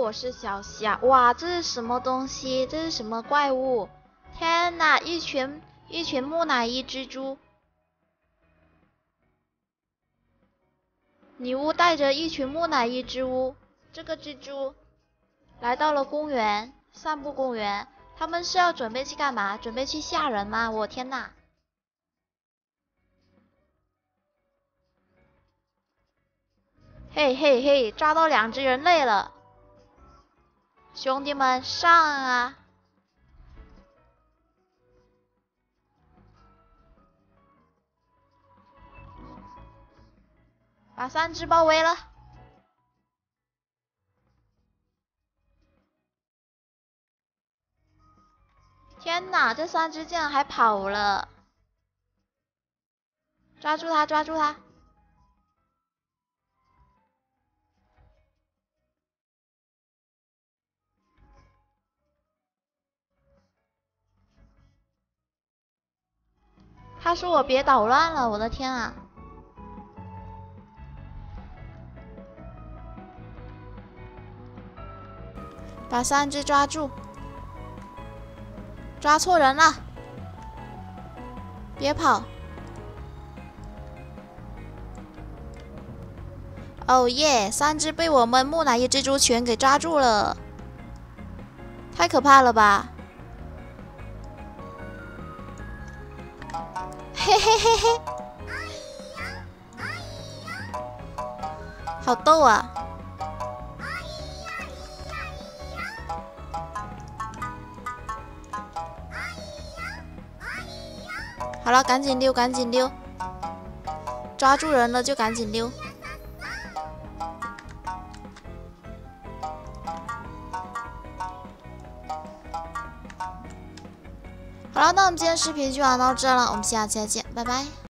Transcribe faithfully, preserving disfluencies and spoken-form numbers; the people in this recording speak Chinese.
我是小虾。哇，这是什么东西？这是什么怪物？天哪，一群一群木乃伊蜘蛛。女巫带着一群木乃伊蜘蛛，这个蜘蛛来到了公园，散步公园。他们是要准备去干嘛？准备去吓人吗？我天哪！嘿嘿嘿，抓到两只人类了！兄弟们，上啊！把三只包围了！天哪，这三只竟然还跑了！抓住他，抓住他！他说我别捣乱了，我的天啊！把三只抓住！抓错人了！别跑！哦耶！三只被我们木乃伊蜘蛛全给抓住了，太可怕了吧！嘿嘿嘿嘿，好逗啊！好了，赶紧溜，赶紧溜！抓住人了就赶紧溜！好了，那我们今天视频就玩到这了，我们下期再见，拜拜。